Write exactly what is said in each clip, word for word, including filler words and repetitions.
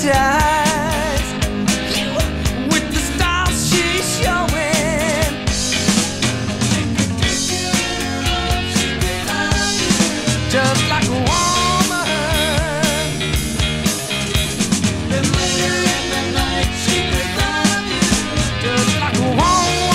hypnotized with the style she's showing. Just like a woman. Then later in the night she could love you. Just like a woman.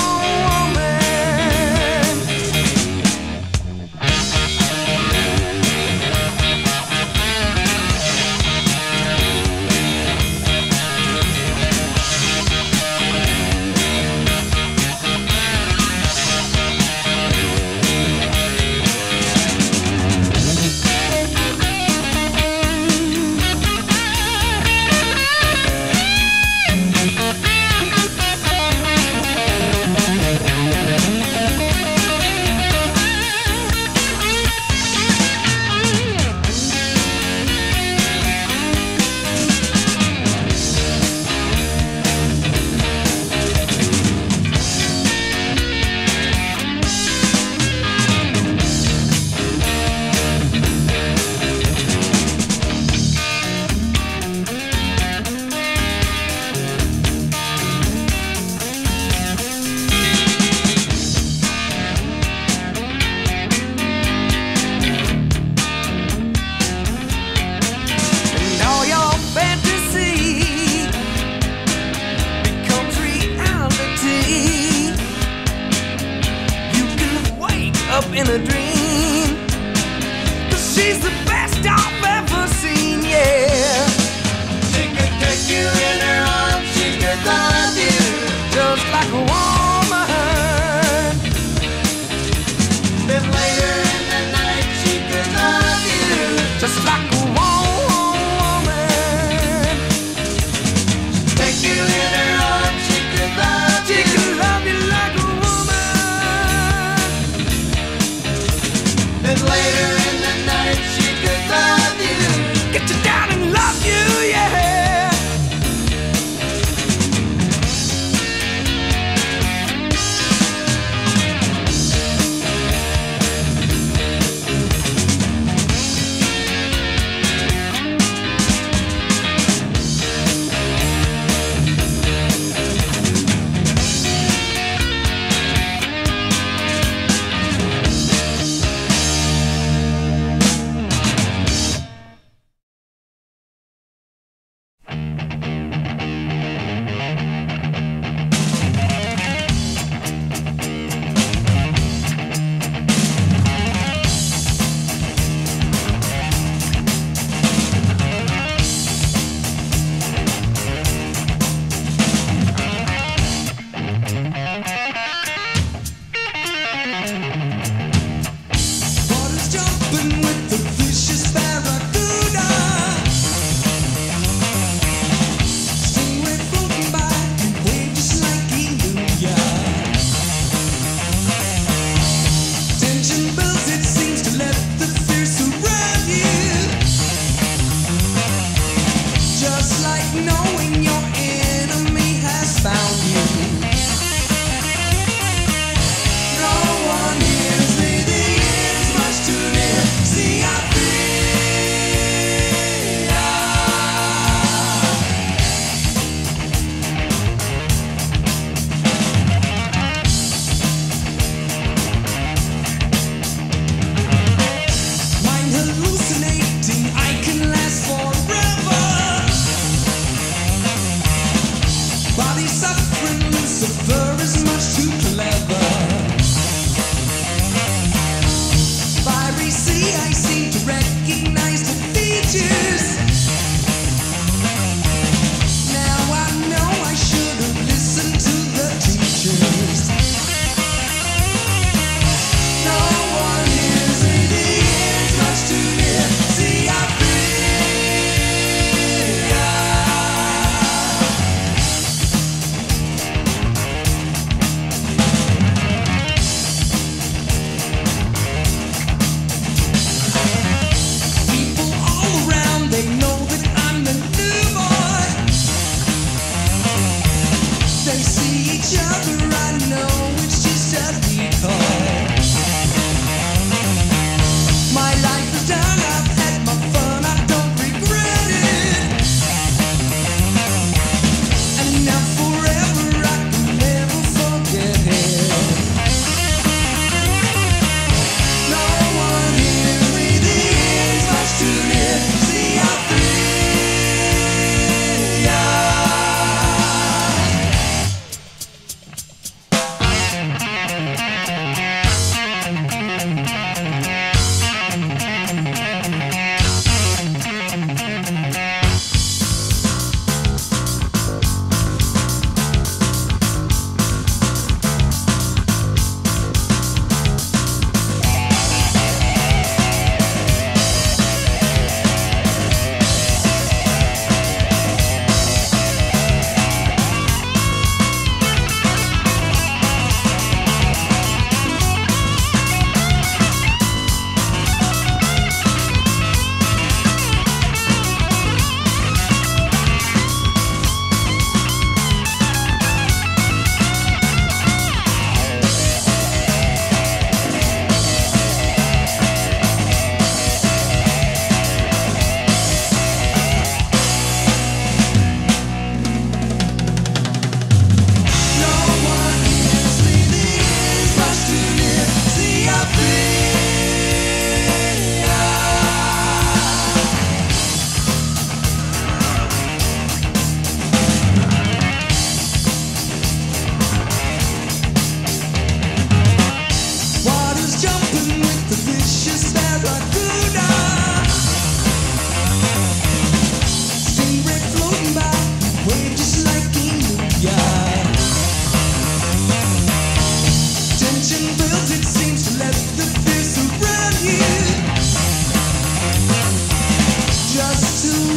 In a dream, 'cause she's the best I've ever seen, yeah. She could take you in her arms, she could love you just like a woman. Then later in the night she could love you just like a woman. Take you in her arms, she could love you, she could love you like a then later in the night she could love you, get you down and love you, yeah.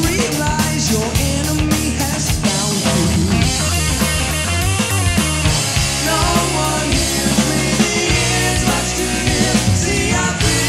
realize your enemy has found you. No one hears me, the ears much to hear. See, I feel.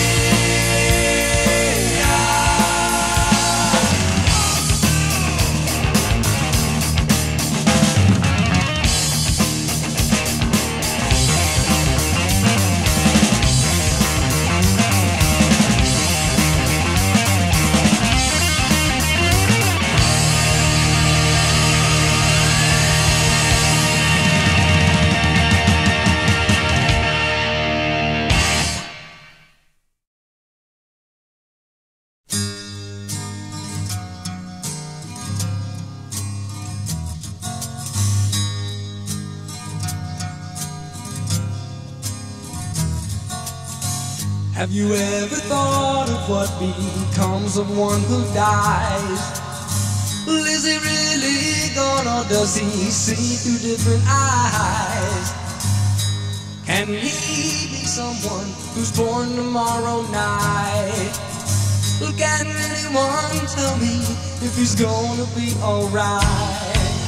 Have you ever thought of what becomes of one who dies? Well, is he really gone, or does he see through different eyes? Can he be someone who's born tomorrow night? Well, can anyone tell me if he's gonna be alright?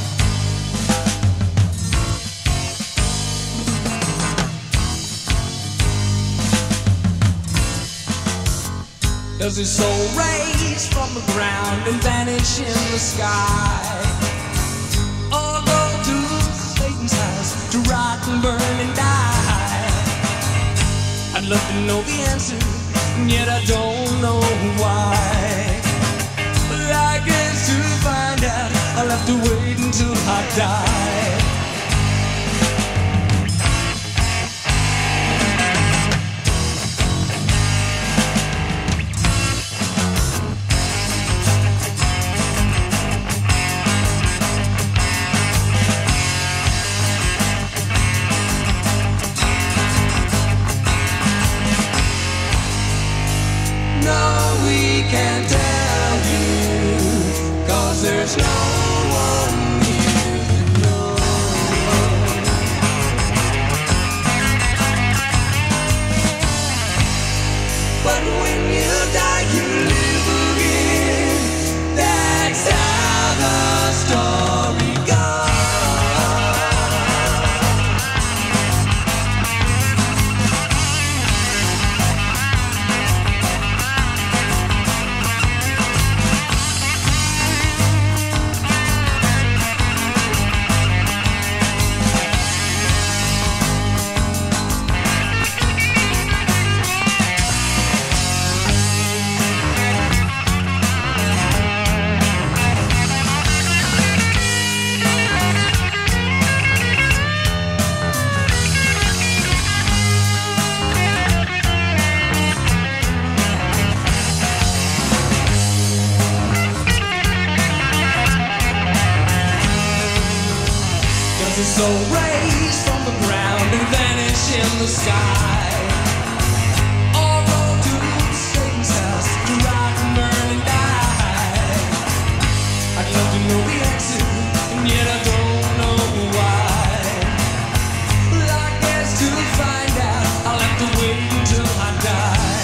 Does his soul rise from the ground and vanish in the sky? Or go to Satan's house to rot and burn and die? I'd love to know the answer, and yet I don't know why. But I guess to find out, I'll have to wait until I die. Can't tell you, 'cause there's no one here that knows. But when you die, you live again. That's how the story goes. So raise from the ground and vanish in the sky, or go to Satan's house to rot and burn and die. I'd love to know the answer, and yet I don't know why. Well, I guess to find out, I'll have to wait until I die.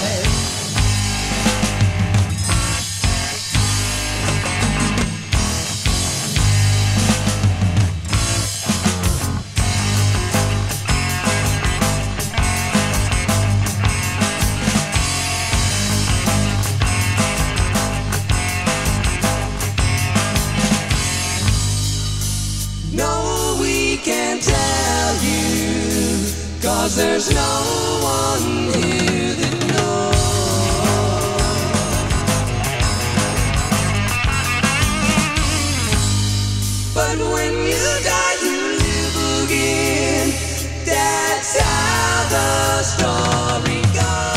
Cause there's no one here that knows. But when you die, you live again. That's how the story goes.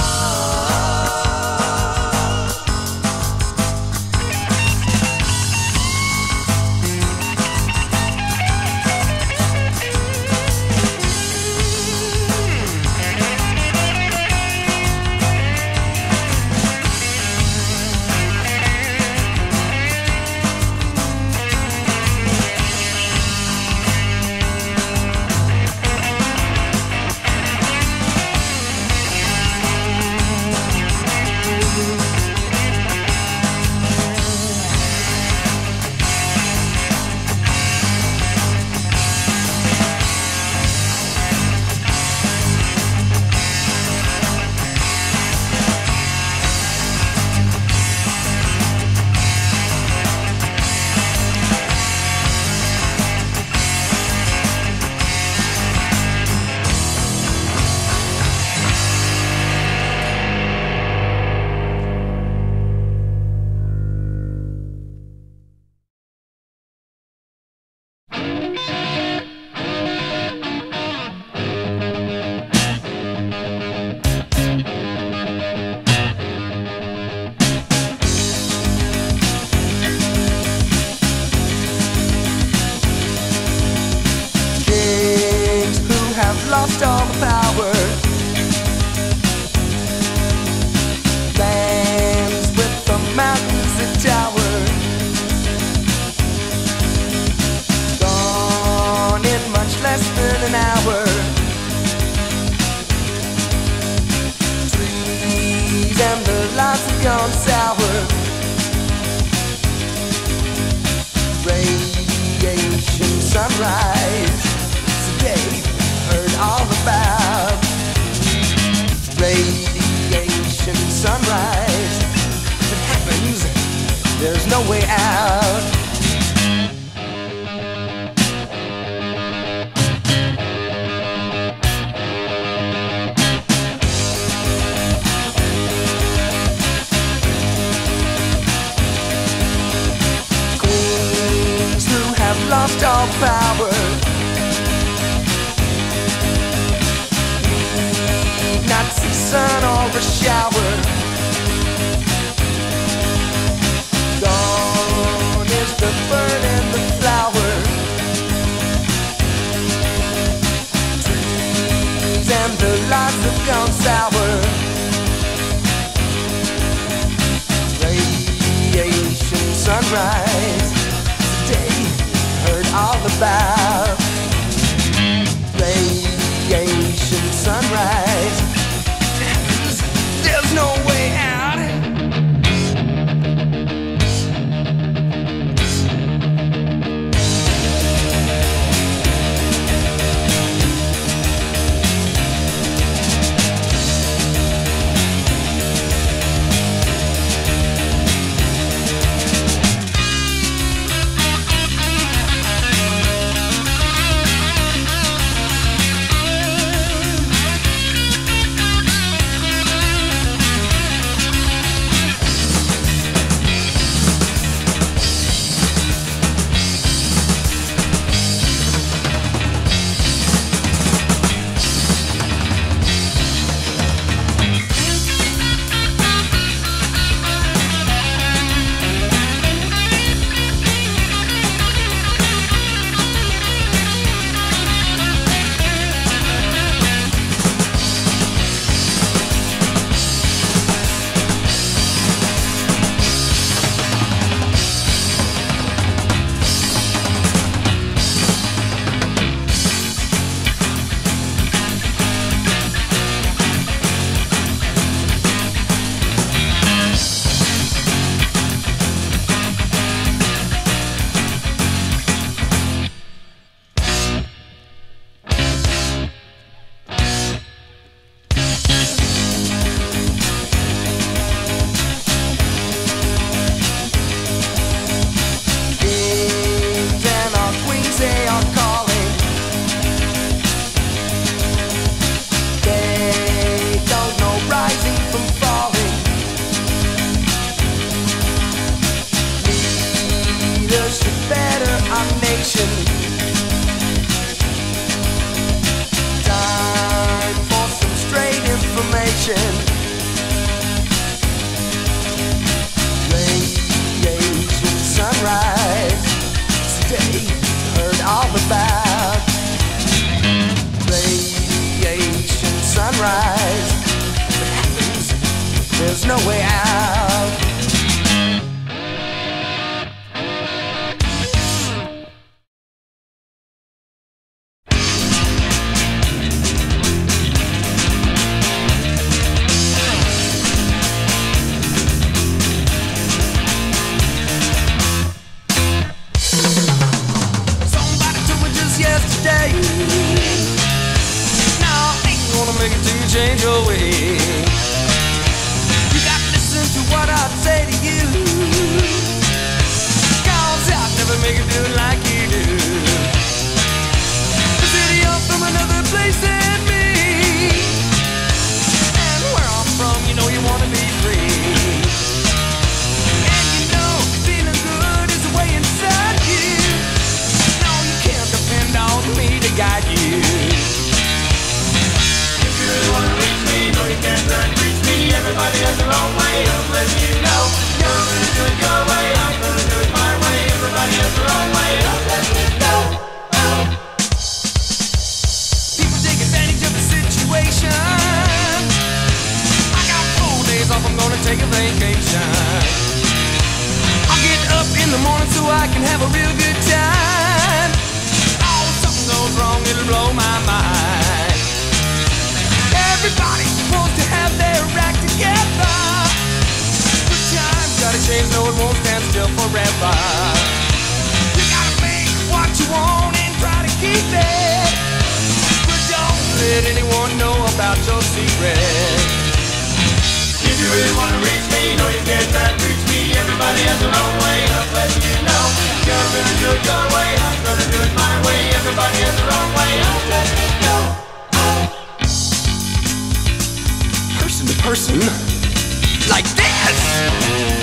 lost all the power. Lands with the mountains that tower, gone in much less than an hour. Trees and the lights have gone sour. Radiation sunrise, today heard all about. Radiation sunrise, if it happens, there's no way out. Queens who have lost all power need not see sun or a shower. Gone is the bird and the flower. Trees and the lights have gone sour. Radiation sunrise, today heard all about. Radiation sunrise, there's no way out. Time for some straight information. Radiation sunrise, today heard all about. Radiation sunrise, if it happens, there's no way out. Change your way. You got this I can have a real good time. Oh, if something goes wrong, it'll blow my mind. Everybody wants to have their act together. Good times gotta change, no it won't stand still forever. You gotta make what you want and try to keep it, but don't let anyone know about your secret. If you really wanna reach me, know you can't try to reach me. Everybody has their own way of letting you know. You're gonna do it your way, I'm gonna do it my way. Everybody has their own way of letting you know. Person to person, like this.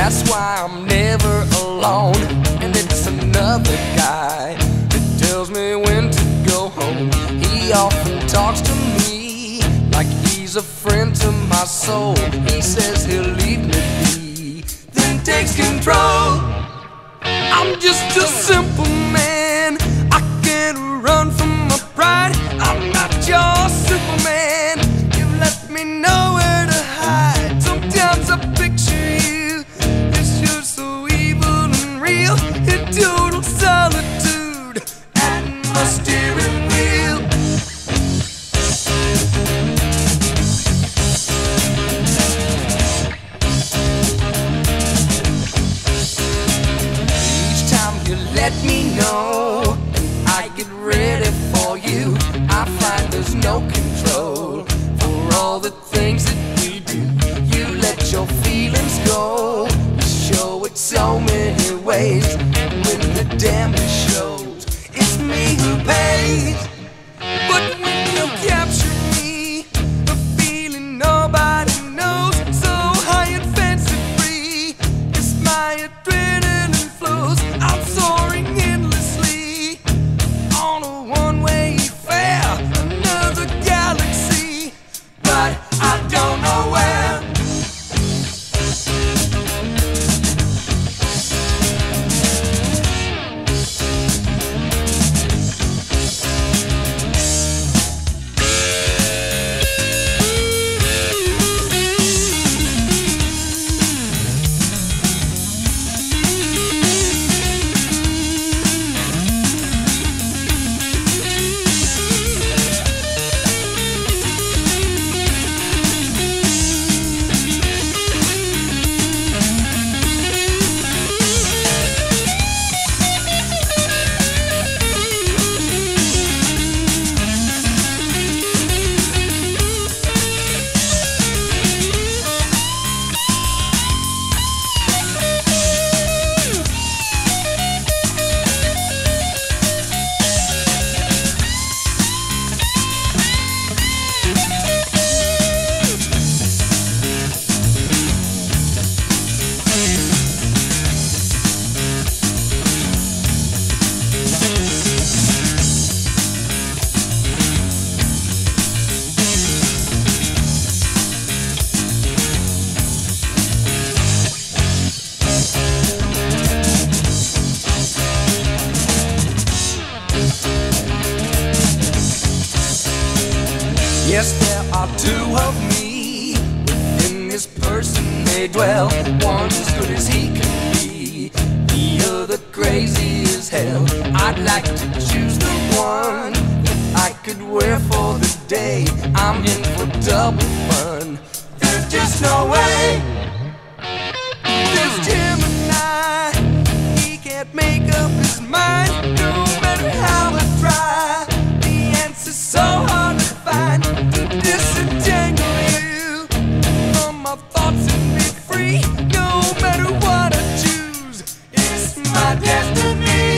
That's why I'm never alone. And it's another guy that tells me when to go home. He often talks to me like he's a friend to my soul. He says he'll leave me be, then takes control. I'm just a simple man, I can't run from my pride. I'm not your Superman, you let me know where to hide. Sometimes I picture you, it's just so evil and real, in total solitude at my steering wheel. Let me know, and I get ready for you. I find there's no control for all the things that we do. You let your feelings go, you show it so many ways. And when the damage shows, it's me who pays. But when you capture me, a feeling nobody knows, so high and fancy free, it's my adrenaline flows. I'm soaring endlessly on a one-way fare, another galaxy, but I don't know where. Yes, there are two of me within this person they dwell. One as good as he can be, the other crazy as hell. I'd like to choose the one that I could wear for the day. I'm in for double fun. There's just no way. There's Gemini, he can't make up his mind, no matter how I try. The answer's so hard to find, to disentangle you from my thoughts and be free. No matter what I choose, it's my destiny.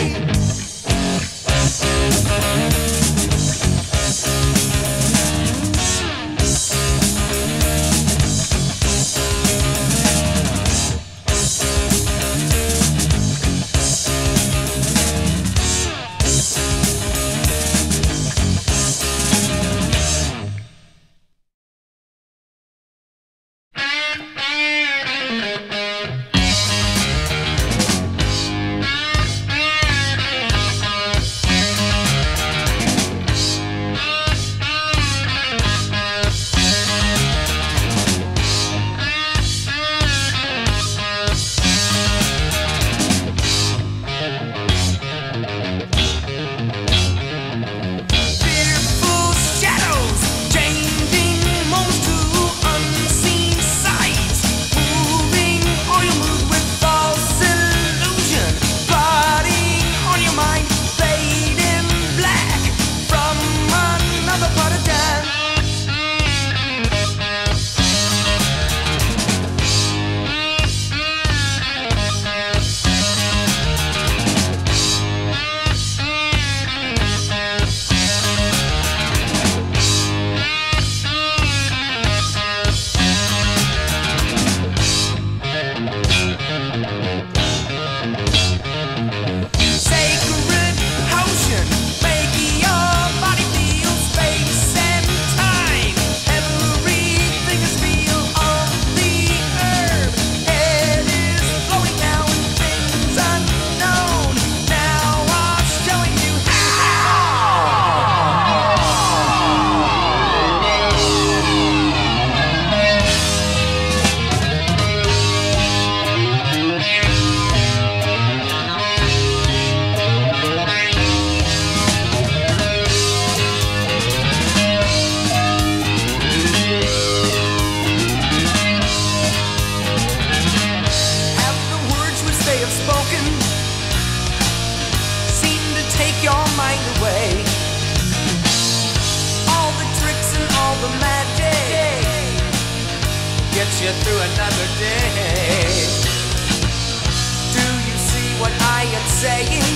You through another day. Do you see what I am saying?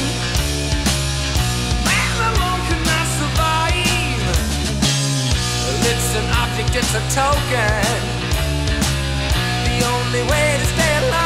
Man alone cannot survive. It's an object, it's a token. The only way to stay alive.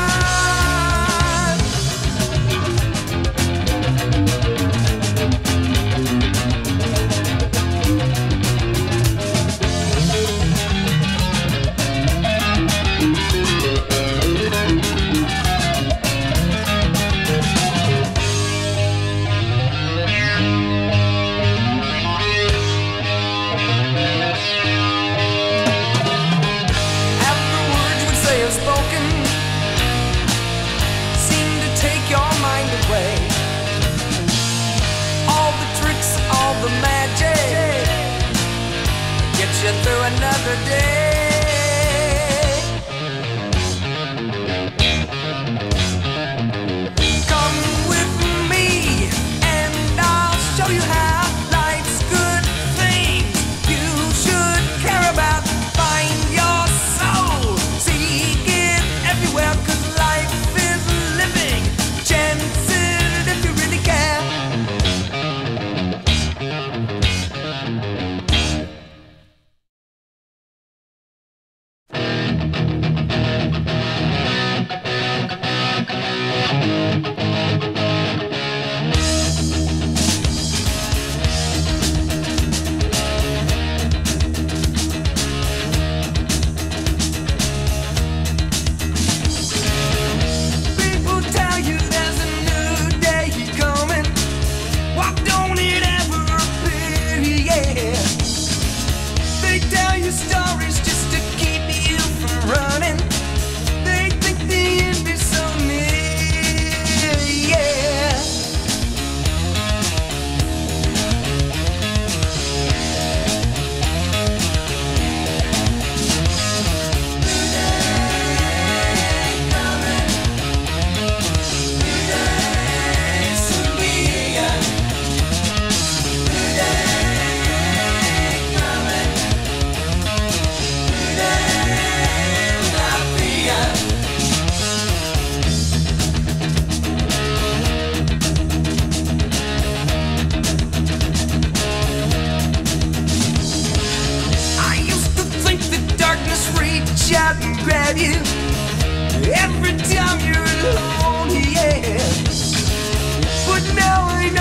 You through another day. Come with me and I'll show you how life's good things you should care about. Find your soul, seek it everywhere, 'cause life is living. Chance it if you really care. Out and grab you every time you're alone, yeah. But now I